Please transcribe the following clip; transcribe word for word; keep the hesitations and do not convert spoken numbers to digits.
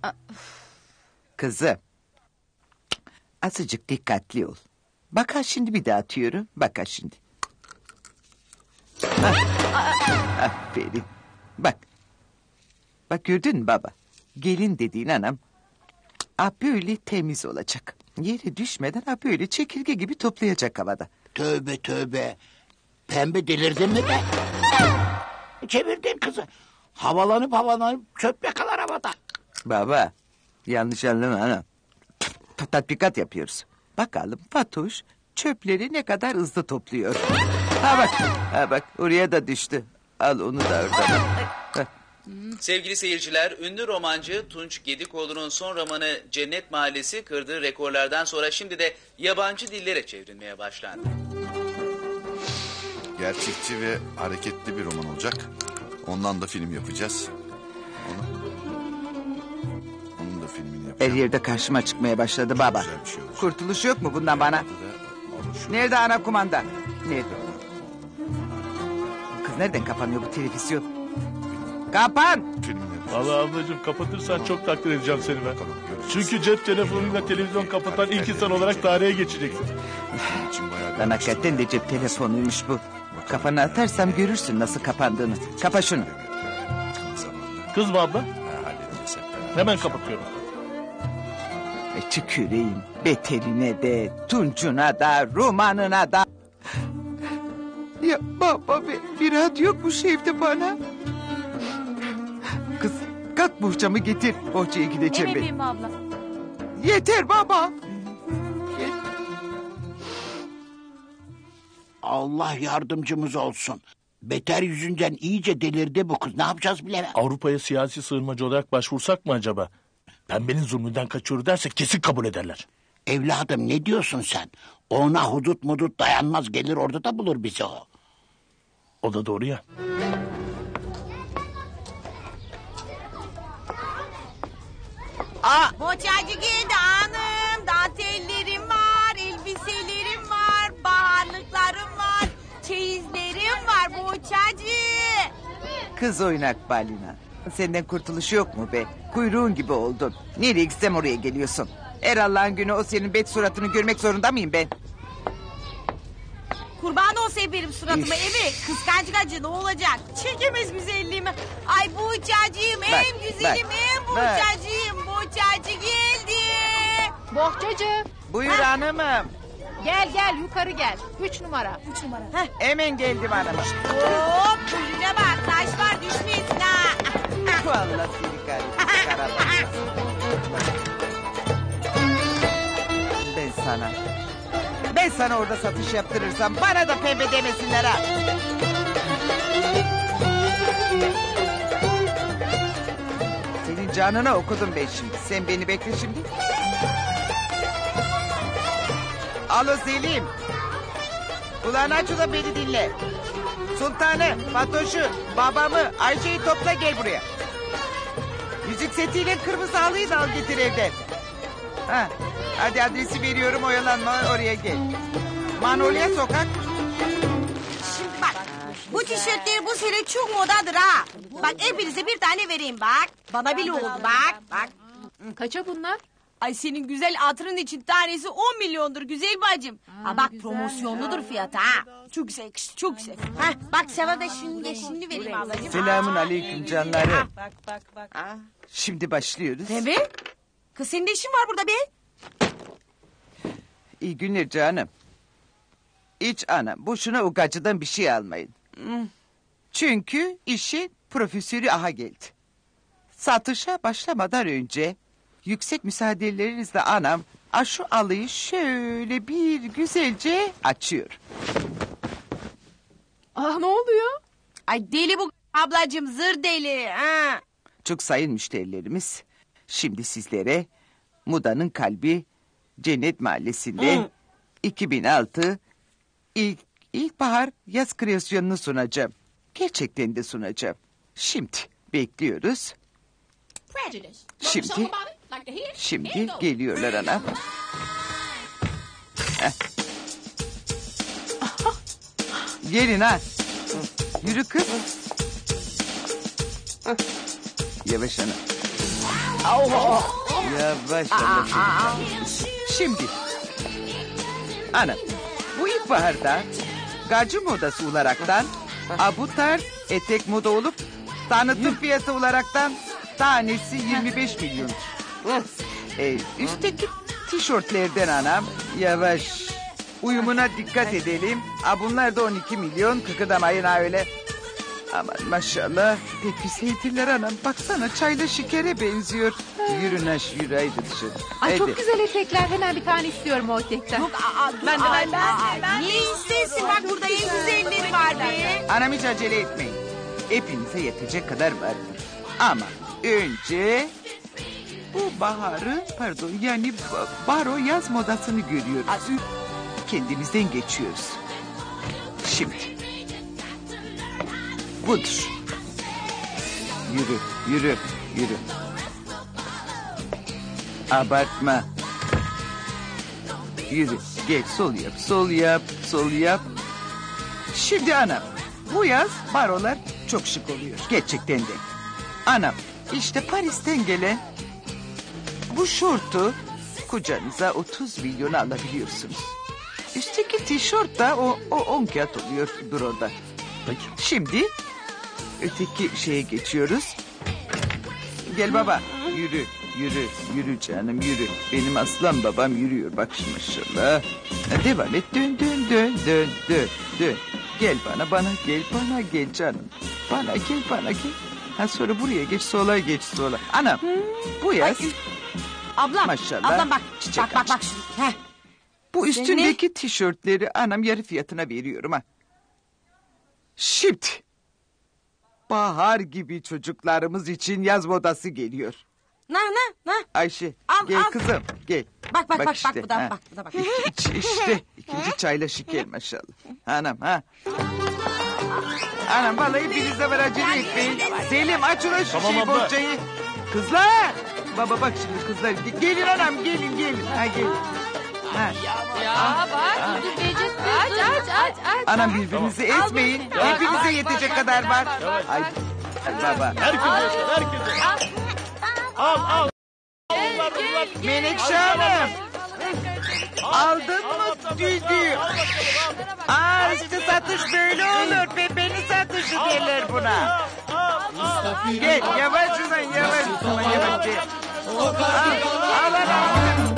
Kızım. Azıcık dikkatli ol. Bak ha şimdi bir daha atıyorum. Bak ha şimdi. Ah, aferin. Bak. Bak gördün mü baba? Gelin dediğin anam... Ah böyle temiz olacak. Yere düşmeden ah böyle çekirge gibi toplayacak havada. Tövbe tövbe. Pembe delirdin mi be? Çevirdin kızı. Havalanıp havalanıp çöp yakalar havada. Baba yanlış anlama anam. Tatbikat yapıyoruz. Bakalım Fatoş çöpleri ne kadar hızlı topluyor. Ha bak, ha bak oraya da düştü. Al onu da oradan. Ha. Sevgili seyirciler, ünlü romancı Tunç Gedikoğlu'nun son romanı Cennet Mahallesi kırdığı rekorlardan sonra şimdi de yabancı dillere çevrilmeye başlandı. Gerçekçi ve hareketli bir roman olacak. Ondan da film yapacağız. Onu... Onun da filmini yapacağız. Her yerde karşıma çıkmaya başladı baba. Güzel bir şey olacak. Kurtuluş yok mu bundan bana? Nerede ana kumanda? Nerede? Kız nereden kapanıyor bu televizyon? Kapan! Vallahi ablacığım kapatırsan çok takdir edeceğim seni ben. Çünkü cep telefonuyla televizyon kapatan ilk insan olarak tarihe geçeceksin. Lan hakikaten de cep telefonuymuş bu. Kafana atarsam görürsün nasıl kapandığını. Kapa şunu. Kızma abla. Hemen kapatıyorum. E tüküreyim beterine de, Tunç'una da, Ruman'ına da. Ya baba bir, bir rahat yok mu şu evde bana? Kız kalk bohçamı getir. Bohçaya gideceğim ben. Emredeyim abla. Yeter baba. Allah yardımcımız olsun. Beter yüzünden iyice delirdi bu kız. Ne yapacağız bilemem. Avrupa'ya siyasi sığınmacı olarak başvursak mı acaba? Pembenin zulmünden kaçıyor derse kesin kabul ederler. Evladım ne diyorsun sen? Ona hudut mudut dayanmaz, gelir orada da bulur bizi o. O da doğru ya. Aa, boçacı geldi hanım. Dantellerim var, elbiselerim var, baharlıklarım var, çeyizlerim var boçacı. Kız oynak balina. Senden kurtuluş yok mu be? Kuyruğun gibi oldun. Nereye gitsem oraya geliyorsun. Her Allah'ın günü o senin bet suratını görmek zorunda mıyım ben? Kurban olsa benim suratıma evi. Kıskanç gacı ne olacak? Çekemez güzelliğimi. Ay boçacığım en güzelim bak, en boçacığım. Boçacı geldi. Bohçacı. Buyur hanımım. Gel gel yukarı gel. Üç numara. Üç numara. Heh, hemen geldim hanımım. Hop önüne bak taş var düşmeyesin ha. Vallahi seni kahretsin. Ben sana... Ben sana orada satış yaptırırsam bana da pembe demesinler ha. Senin canına okudum ben şimdi. Sen beni bekle şimdi. Alo Selim. Kulağını aç da beni dinle. Sultanı, Fatoş'u, babamı, Ayşe'yi topla gel buraya. Müzik setiyle kırmızı halıyı da al getir evden. Ha, hadi adresi veriyorum oyalanma oraya gel. Manolya sokak. Şimdi bak bu tişörtler bu sene çok modadır ha. Bak hepinize bir tane vereyim bak. Bana bile oldu bak bak. Kaça bunlar? Ay senin güzel hatırın için tanesi on milyondur güzel bacım. Aa, ha bak güzel promosyonludur ya. fiyatı ha. Çok güzel yakıştı çok güzel. Ha, bak sana da şimdi şimdi vereyim ablacığım. Selamun aleyküm canlarım. Bak bak bak. Şimdi başlıyoruz. Pembe? Kız senin de işin var burada be. İyi günler canım. Hiç anam boşuna o gacıdan bir şey almayın. Çünkü işin profesörü aha geldi. Satışa başlamadan önce yüksek müsaadelerinizle anam a şu alıyı şöyle bir güzelce açıyor. Ah ne oluyor? Ay deli bu ablacığım zır deli. Ha. Çok sayın müşterilerimiz. Şimdi sizlere Muda'nın kalbi Cennet Mahallesi'nde Hı. iki bin altı ilk ilkbahar yaz kreasyonunu sunacağım. Gerçekten de sunacağım. Şimdi bekliyoruz. Şimdi şimdi geliyorlar ana. Heh. Gelin ha. Yürü kız. Yavaş ana. Yavaş yavaş. Şimdi. Anam. Bu ilkbaharda gacı modası olaraktan a, bu tarz etek moda olup tanıtım fiyatı olaraktan tanesi yirmi beş milyon. Ee, üstteki tişörtlerden anam yavaş. Uyumuna dikkat edelim. A, bunlar da on iki milyon. Kıkırdamayın ha öyle. Aman maşallah. Pek pis heytirler anam. Baksana çayla şekere benziyor. Yürü Naş yürü haydi dışarı. Ay Haydi. çok güzel etekler. Hemen bir tane istiyorum o etekten. Ben de ben de. Niye istersin bak burada en güzelleri var be. Anam hiç acele etmeyin. Hepinize yetecek kadar var. Ama önce bu baharı pardon yani ba- baro yaz modasını görüyoruz. Kendimizden geçiyoruz. Şimdi. Budur. Yürü, yürü, yürü. Abartma. Yürü, geç sol yap, sol yap, sol yap. Şimdi anam, bu yaz barolar çok şık oluyor. Gerçekten de. Anam, işte Paris'ten gelen bu şortu kocanıza otuz milyona alabiliyorsunuz. Üstteki tişört de o, o on kağıt oluyor. Dur orada. Peki. Şimdi öteki şeye geçiyoruz. Gel baba. Yürü, yürü, yürü canım yürü. Benim aslan babam yürüyor bak şimdi maşallah. Ha, devam et. Dön, dön, dön, dön, dön, dön. Gel bana, bana gel, bana gel canım. Bana gel, bana gel. Ha sonra buraya geç, sola geç, sola. Anam, bu yaz Ablam. Maşallah, Ablam bak. çiçek bak bak bak. açtı. Şu, heh. bu üstündeki tişörtleri anam yarı fiyatına veriyorum ha. Şimdi bahar gibi çocuklarımız için yaz modası geliyor. Na na na. Ayşe Al, gel al. kızım gel. Bak bak bak, işte, bak bu da ha. bak bu da bak. İç, işte ikinci çayla şeker maşallah. Anam ha. Anam vallahi biriniz de var acele etmeyin. Selim aç ulan şu Tamam şeyi abla. bohçayı. Kızlar. Baba bak şimdi kızlar. Ge- Gelin anam gelin gelin. Ha gelin. Ha. Ya bak öldürmeyeceğiz. Aç aç aç aç. Anam birbirinizi ezmeyin. Hepinize yetecek kadar var. Ay baba. Herkese yeter, herkese. Al, al. Bunlar, bunlar. Menekşe Hanım. Aldın mı düdüğü? Aa işte satış böyle olur. Bebeğini satışı derler buna. Gel yavaş ulan yavaş. Ulan yavaş gel. Al, al, al, al.